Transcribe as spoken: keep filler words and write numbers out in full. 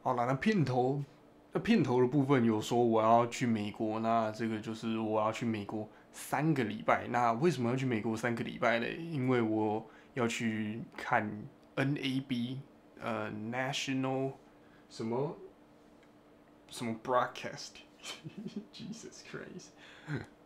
好了，那片头，那片头的部分有说我要去美国，那这个就是我要去美国三个礼拜。那为什么要去美国三个礼拜嘞？因为我要去看 N A B，呃，National 什么什么 Broadcast，Jesus Christ，